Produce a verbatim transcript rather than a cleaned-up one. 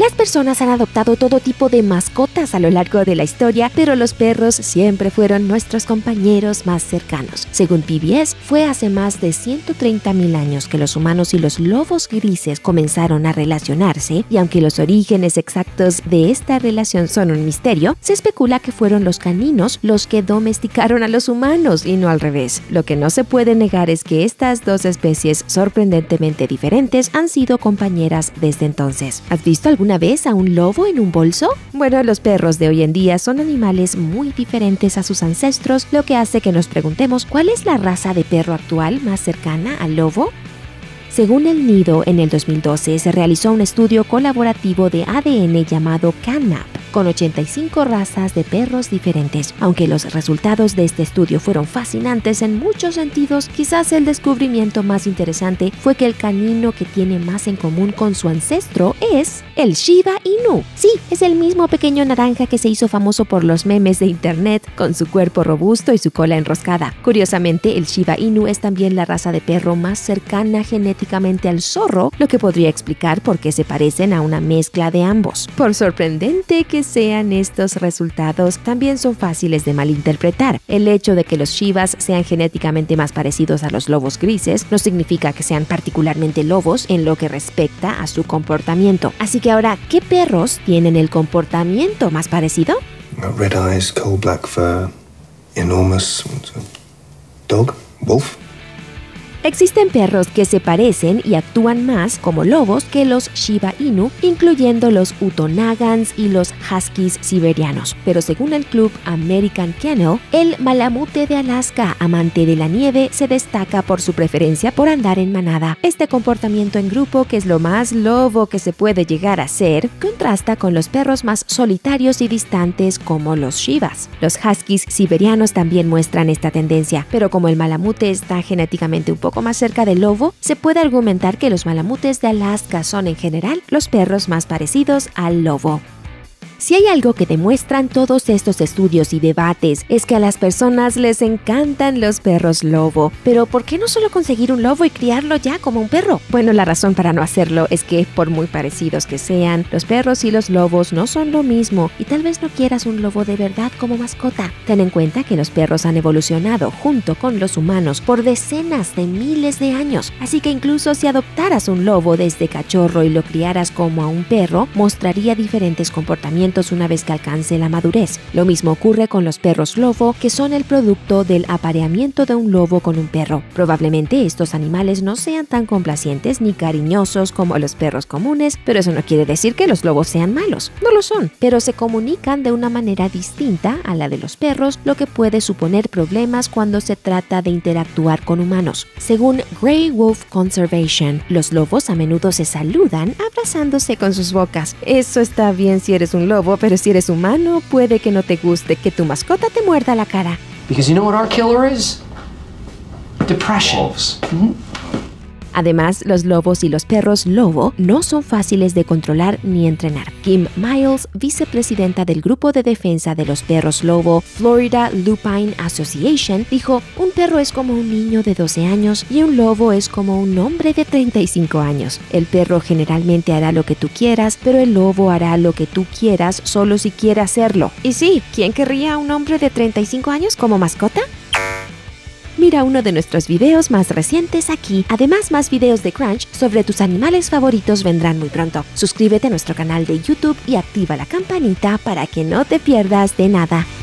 Las personas han adoptado todo tipo de mascotas a lo largo de la historia, pero los perros siempre fueron nuestros compañeros más cercanos. Según P B S, fue hace más de ciento treinta mil años que los humanos y los lobos grises comenzaron a relacionarse, y aunque los orígenes exactos de esta relación son un misterio, se especula que fueron los caninos los que domesticaron a los humanos y no al revés. Lo que no se puede negar es que estas dos especies sorprendentemente diferentes han sido compañeras desde entonces. ¿Has visto alguna vez a un lobo en un bolso? Bueno, los perros de hoy en día son animales muy diferentes a sus ancestros, lo que hace que nos preguntemos ¿cuál es la raza de perro actual más cercana al lobo? Según el Nido, en el dos mil doce se realizó un estudio colaborativo de A D N llamado CanMap, con ochenta y cinco razas de perros diferentes. Aunque los resultados de este estudio fueron fascinantes en muchos sentidos, quizás el descubrimiento más interesante fue que el canino que tiene más en común con su ancestro es el Shiba Inu. Sí, es el mismo pequeño naranja que se hizo famoso por los memes de internet, con su cuerpo robusto y su cola enroscada. Curiosamente, el Shiba Inu es también la raza de perro más cercana genéticamente al zorro, lo que podría explicar por qué se parecen a una mezcla de ambos. Por sorprendente que sean estos resultados, también son fáciles de malinterpretar. El hecho de que los Shibas sean genéticamente más parecidos a los lobos grises no significa que sean particularmente lobos en lo que respecta a su comportamiento. Así que ahora, ¿qué perros tienen el comportamiento más parecido? Red eyes, coal black fur, enormous dog, wolf. Existen perros que se parecen y actúan más como lobos que los Shiba Inu, incluyendo los Utonagans y los Huskies siberianos. Pero según el club American Kennel, el malamute de Alaska, amante de la nieve, se destaca por su preferencia por andar en manada. Este comportamiento en grupo, que es lo más lobo que se puede llegar a ser, contrasta con los perros más solitarios y distantes como los Shibas. Los Huskies siberianos también muestran esta tendencia, pero como el malamute está genéticamente un poco más cerca del lobo, se puede argumentar que los malamutes de Alaska son en general los perros más parecidos al lobo. Si hay algo que demuestran todos estos estudios y debates es que a las personas les encantan los perros lobo. Pero ¿por qué no solo conseguir un lobo y criarlo ya como un perro? Bueno, la razón para no hacerlo es que, por muy parecidos que sean, los perros y los lobos no son lo mismo y tal vez no quieras un lobo de verdad como mascota. Ten en cuenta que los perros han evolucionado junto con los humanos por decenas de miles de años, así que incluso si adoptaras un lobo desde cachorro y lo criaras como a un perro, mostraría diferentes comportamientos una vez que alcance la madurez. Lo mismo ocurre con los perros lobo, que son el producto del apareamiento de un lobo con un perro. Probablemente estos animales no sean tan complacientes ni cariñosos como los perros comunes, pero eso no quiere decir que los lobos sean malos. No lo son, pero se comunican de una manera distinta a la de los perros, lo que puede suponer problemas cuando se trata de interactuar con humanos. Según Grey Wolf Conservation, los lobos a menudo se saludan abrazándose con sus bocas. Eso está bien si eres un lobo, pero si eres humano, puede que no te guste que tu mascota te muerda la cara. Because you know what our killer is? Depression. Mm-hmm. Además, los lobos y los perros lobo no son fáciles de controlar ni entrenar. Kim Miles, vicepresidenta del Grupo de Defensa de los Perros Lobo, Florida Lupine Association, dijo: un perro es como un niño de doce años y un lobo es como un hombre de treinta y cinco años. El perro generalmente hará lo que tú quieras, pero el lobo hará lo que tú quieras solo si quiere hacerlo. Y sí, ¿quién querría a un hombre de treinta y cinco años como mascota? Mira uno de nuestros videos más recientes aquí. Además, más videos de Crunch sobre tus animales favoritos vendrán muy pronto. Suscríbete a nuestro canal de YouTube y activa la campanita para que no te pierdas de nada.